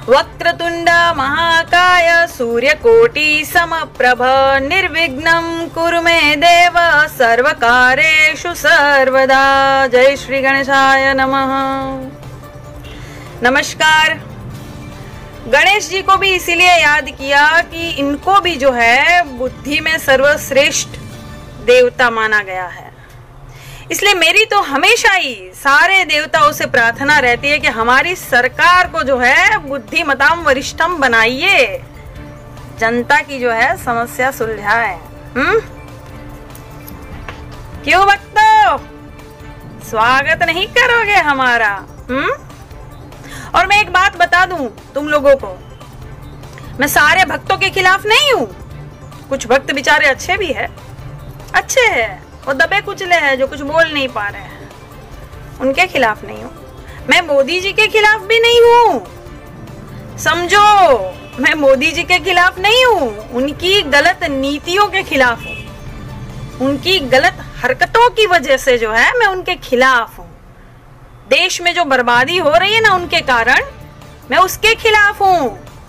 वक्रतुंड महाकाय सूर्यकोटि समप्रभ निर्विघ्नं कुरु मे देव सर्वकार्येषु सर्वदा। जय श्री गणेशाय नमः। नमस्कार। गणेश जी को भी इसीलिए याद किया कि इनको भी जो है बुद्धि में सर्वश्रेष्ठ देवता माना गया है। इसलिए मेरी तो हमेशा ही सारे देवताओं से प्रार्थना रहती है कि हमारी सरकार को जो है बुद्धिमताम वरिष्ठम बनाइए, जनता की जो है समस्या सुलझाए। क्यों भक्तों, स्वागत नहीं करोगे हमारा? और मैं एक बात बता दूं तुम लोगों को, मैं सारे भक्तों के खिलाफ नहीं हूं। कुछ भक्त बेचारे अच्छे भी है, अच्छे हैं, वो दबे कुचले हैं जो कुछ बोल नहीं पा रहे हैं, उनके खिलाफ नहीं हूं। मैं मोदी जी के खिलाफ भी नहीं हूं, समझो। मैं मोदी जी के खिलाफ नहीं हूं, उनकी गलत नीतियों के खिलाफ हूं। उनकी गलत हरकतों की वजह से जो है मैं उनके खिलाफ हूं। देश में जो बर्बादी हो रही है ना उनके कारण, मैं उसके खिलाफ हूं।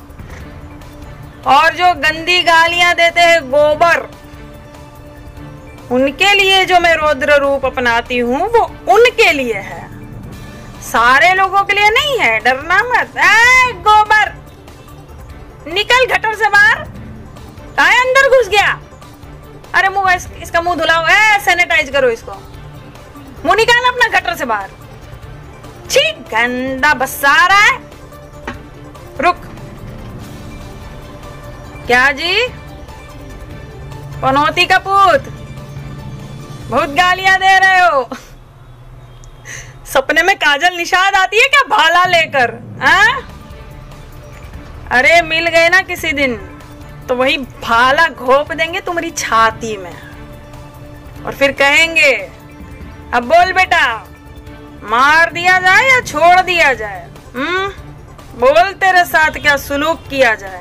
और जो गंदी गालियां देते हैं गोबर, उनके लिए जो मैं रौद्र रूप अपनाती हूँ वो उनके लिए है, सारे लोगों के लिए नहीं है। डरना मत। गोबर निकल गटर से बाहर। कहाँ अंदर घुस गया? अरे मुंह, इसका मुंह धुलाओ, सैनिटाइज करो इसको। मुंह निकाल अपना गटर से बाहर। छी, गंदा बस्सा रहा है। रुक। क्या जी? पनौती का पूत, बहुत गालियां दे रहे हो। सपने में काजल निषाद आती है क्या भाला लेकर? अरे मिल गए ना किसी दिन तो वही भाला घोंप देंगे तुम्हारी छाती में और फिर कहेंगे अब बोल बेटा, मार दिया जाए या छोड़ दिया जाए? बोल तेरे साथ क्या सुलूक किया जाए?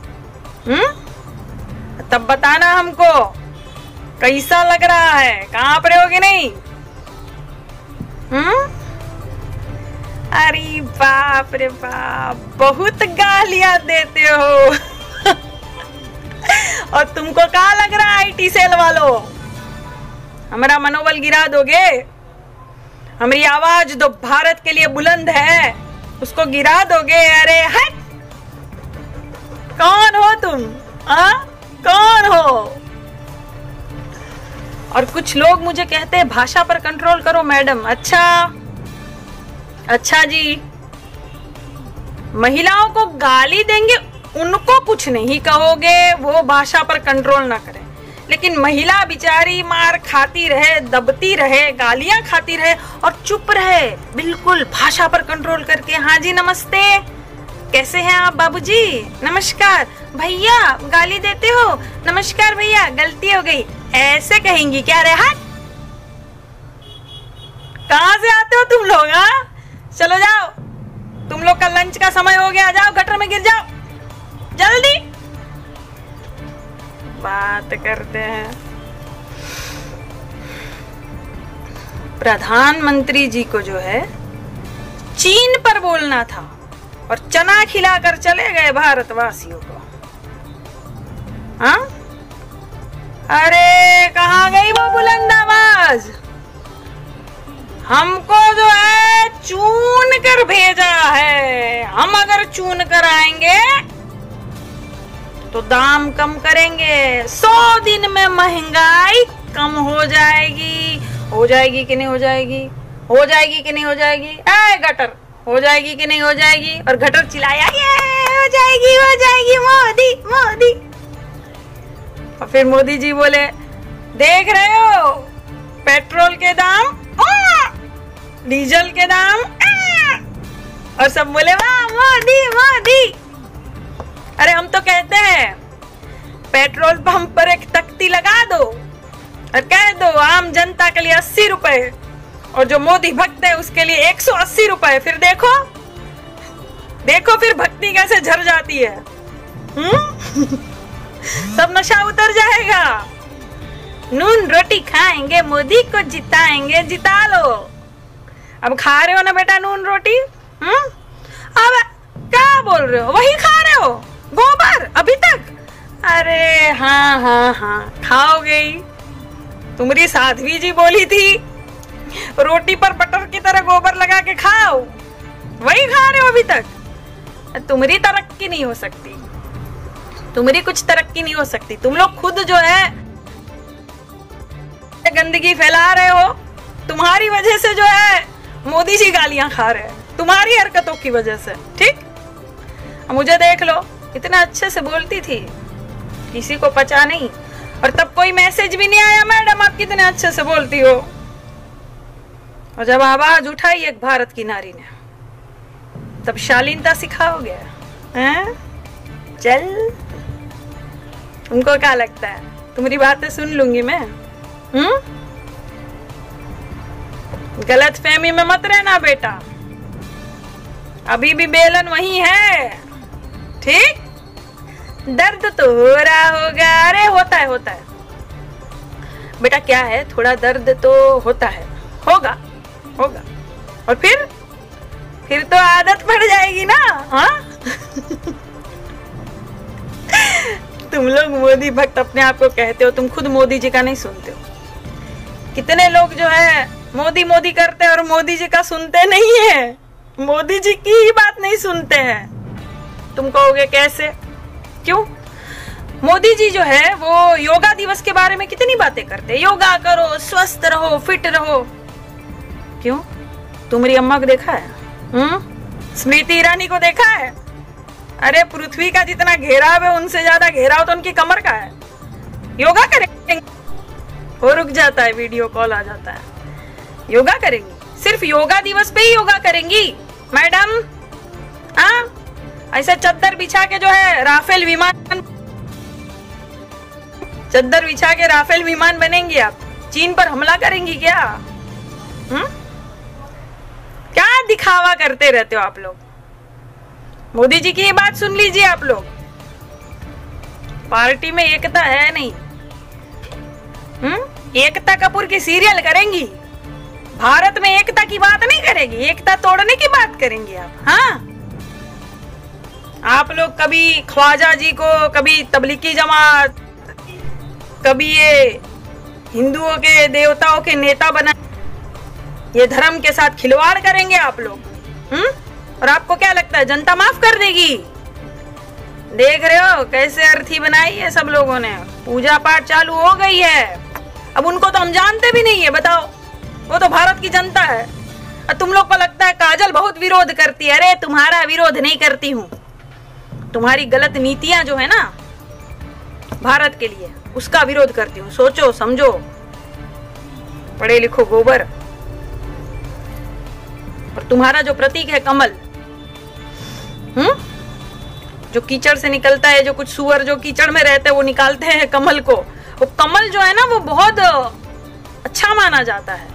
तब बताना हमको कैसा लग रहा है, कहाँ पर रहोगे नहीं? अरे बाप रे बाप, बहुत गालियां देते हो। और तुमको क्या लग रहा है आईटी सेल वालों, हमारा मनोबल गिरा दोगे? हमारी आवाज जो भारत के लिए बुलंद है उसको गिरा दोगे? अरे हट, कौन हो तुम? कौन हो? और कुछ लोग मुझे कहते हैं भाषा पर कंट्रोल करो मैडम। अच्छा जी, महिलाओं को गाली देंगे उनको कुछ नहीं कहोगे, वो भाषा पर कंट्रोल ना करें, लेकिन महिला बिचारी मार खाती रहे, दबती रहे, गालियां खाती रहे और चुप रहे, बिल्कुल भाषा पर कंट्रोल करके। हाँ जी नमस्ते, कैसे हैं आप बाबूजी? नमस्कार भैया, गाली देते हो? नमस्कार भैया, गलती हो गई, ऐसे कहेंगी क्या? रे हट, कहां से आते हो तुम लोग? चलो जाओ, तुम लोग का लंच का समय हो गया, जाओ गटर में गिर जाओ जल्दी। बात करते हैं। प्रधानमंत्री जी को जो है चीन पर बोलना था और चना खिलाकर चले गए भारतवासियों को। अरे कहाँ गई वो बुलंद आवाज? हमको जो है चून कर भेजा है, हम अगर चून कर आएंगे तो दाम कम करेंगे, 100 दिन में महंगाई कम हो जाएगी। हो जाएगी कि नहीं हो जाएगी? हो जाएगी कि नहीं हो जाएगी? गटर हो जाएगी कि नहीं हो जाएगी? और गटर चिल्लाया ये हो जाएगी मोदी मोदी। और फिर मोदी जी बोले देख रहे हो पेट्रोल के दाम, डीजल के दाम, और सब बोले वाह मोदी मोदी। अरे हम तो कहते हैं पेट्रोल पंप पर एक तख्ती लगा दो और कह दो आम जनता के लिए 80 रुपए और जो मोदी भक्त है उसके लिए 180 रुपए। फिर देखो देखो फिर भक्ति कैसे झर जाती है। सब नशा उतर जाएगा। नून रोटी खाएंगे, मोदी को जिताएंगे, जिता लो। अब खा रहे हो ना बेटा नून रोटी? अब क्या बोल रहे हो? वही खा रहे हो गोबर अभी तक? अरे हाँ हाँ हाँ, खाओगे ही। तुम्हारी साध्वी जी बोली थी रोटी पर बटर की तरह गोबर लगा के खाओ, वही खा रहे हो अभी तक। तुम्हारी तरक्की नहीं हो सकती, तुम्हारी कुछ तरक्की नहीं हो सकती। तुम लोग खुद जो है गंदगी फैला रहे हो, तुम्हारी वजह से जो है मोदी जी गालियां खा रहे हैं, तुम्हारी हरकतों की वजह से। ठीक, मुझे देख लो, इतना अच्छे से बोलती थी, किसी को पचा नहीं, और तब कोई मैसेज भी नहीं आया मैडम आप कितने अच्छे से बोलती हो। और जब आवाज उठाई एक भारत की नारी ने, तब शालीनता सिखाओगे? हैं? चल, तुमको क्या लगता है तुम्हारी बातें सुन लूंगी मैं? गलत फहमी में मत रहना बेटा, अभी भी बेलन वही है। ठीक, दर्द तो हो रहा होगा। अरे होता है, होता है बेटा, क्या है, थोड़ा दर्द तो होता है, होगा होगा, और फिर तो आदत पड़ जाएगी ना। हाँ तुम लोग मोदी भक्त अपने आप को कहते हो, तुम खुद मोदी जी का नहीं सुनते हो। कितने लोग जो है मोदी मोदी करते हैं और मोदी जी का सुनते नहीं है, मोदी जी की ही बात नहीं सुनते हैं। तुम कहोगे कैसे, क्यों? मोदी जी जो है वो योगा दिवस के बारे में कितनी बातें करते हैं, योगा करो, स्वस्थ रहो, फिट रहो। क्यों? तुम्हारी अम्मा को देखा है? स्मृति ईरानी को देखा है? अरे पृथ्वी का जितना घेराव है उनसे ज्यादा घेराव तो उनकी कमर का है। योगा करेंगे, वो रुक जाता है, वीडियो कॉल आ जाता है। योगा करेंगी, सिर्फ योगा दिवस पे ही योगा करेंगी मैडम? ऐसे चद्दर बिछा के जो है राफेल विमान, चद्दर बिछा के राफेल विमान बनेंगी आप? चीन पर हमला करेंगी क्या? क्या दिखावा करते रहते हो आप लोग? मोदी जी की ये बात सुन लीजिए आप लोग, पार्टी में एकता है नहीं। एकता कपूर की सीरियल करेंगी, भारत में एकता की बात नहीं करेगी, एकता तोड़ने की बात करेंगी आप। हाँ, आप लोग कभी ख्वाजा जी को, कभी तबलीगी जमात, कभी ये हिंदुओं के देवताओं के नेता बना, ये धर्म के साथ खिलवाड़ करेंगे आप लोग। और आपको क्या लगता है जनता माफ कर देगी? देख रहे हो कैसे अर्थी बनाई है सब लोगों ने, पूजा पाठ चालू हो गई है। अब उनको तो हम जानते भी नहीं है, बताओ, वो तो भारत की जनता है। और तुम लोग को लगता है काजल बहुत विरोध करती है। अरे तुम्हारा विरोध नहीं करती हूँ, तुम्हारी गलत नीतियां जो है ना भारत के लिए, उसका विरोध करती हूँ। सोचो समझो, पढ़े लिखो गोबर। और तुम्हारा जो प्रतीक है कमल, जो कीचड़ से निकलता है, जो कुछ सुअर जो कीचड़ में रहते हैं वो निकालते हैं कमल को, वो कमल जो है ना वो बहुत अच्छा माना जाता है,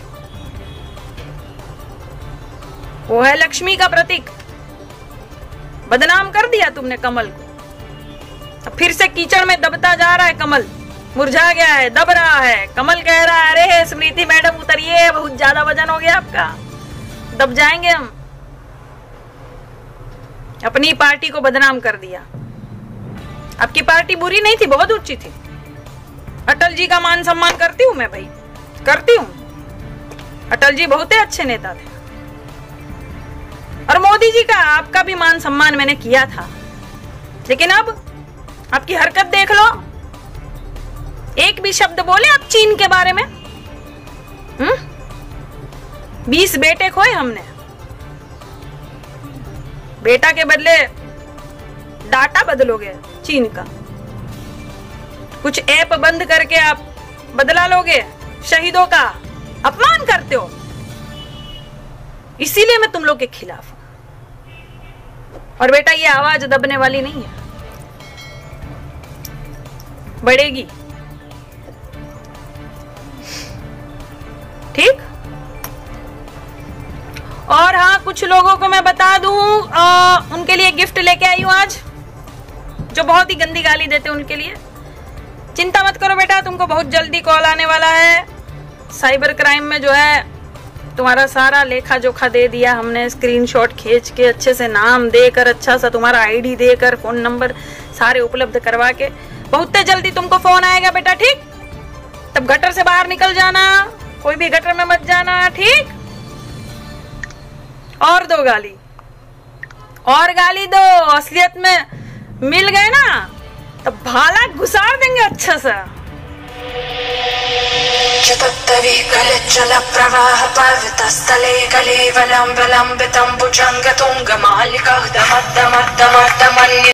वो है लक्ष्मी का प्रतीक। बदनाम कर दिया तुमने कमल को, अब फिर से कीचड़ में दबता जा रहा है कमल, मुरझा गया है, दब रहा है। कमल कह रहा है अरे स्मृति मैडम उतरिए, बहुत ज्यादा वजन हो गया आपका, दब जाएंगे हम। अपनी पार्टी को बदनाम कर दिया। आपकी पार्टी बुरी नहीं थी, बहुत ऊंची थी। अटल जी का मान सम्मान करती हूं मैं भाई, करती हूं। अटल जी बहुत ही अच्छे नेता थे, और मोदी जी का, आपका भी मान सम्मान मैंने किया था। लेकिन अब आपकी हरकत देख लो, एक भी शब्द बोले आप चीन के बारे में? 20 बेटे खोए हमने, बेटा के बदले डाटा बदलोगे चीन का, कुछ ऐप बंद करके आप बदला लोगे, शहीदों का अपमान करते हो। इसीलिए मैं तुम लोग के खिलाफ हूं। और बेटा ये आवाज दबने वाली नहीं है, बढ़ेगी। ठीक? और हाँ, कुछ लोगों को मैं बता दूं, उनके लिए गिफ्ट लेके आई हूं आज, जो बहुत ही गंदी गाली देते हैं उनके लिए। चिंता मत करो बेटा, तुमको बहुत जल्दी कॉल आने वाला है। साइबर क्राइम में जो है तुम्हारा सारा लेखा जोखा दे दिया हमने, स्क्रीनशॉट खींच के अच्छे से नाम देकर, अच्छा सा तुम्हारा आईडी देकर, फोन नंबर सारे उपलब्ध करवा के। बहुत जल्दी तुमको फोन आएगा बेटा, ठीक? तब गटर से बाहर निकल जाना, कोई भी गटर में मत जाना, ठीक? और दो गाली, और गाली दो। असलियत में मिल गए ना तब भाला घुसाड़ देंगे अच्छा सा। चतुत्तरी कलिज्जल प्रवाह पर्वतस्थले कलेवलं विलम्बितं भुजङ्गतुङ्गमालिकः दमद्दमद्दमद्दमन्य